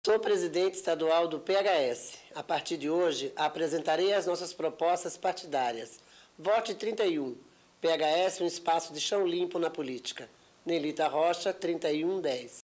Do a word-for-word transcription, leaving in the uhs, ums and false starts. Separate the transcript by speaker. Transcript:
Speaker 1: Sou presidente estadual do P H S. A partir de hoje, apresentarei as nossas propostas partidárias. Vote trinta e um. P H S, um espaço de chão limpo na política. Nelita Rocha, trinta e um dez.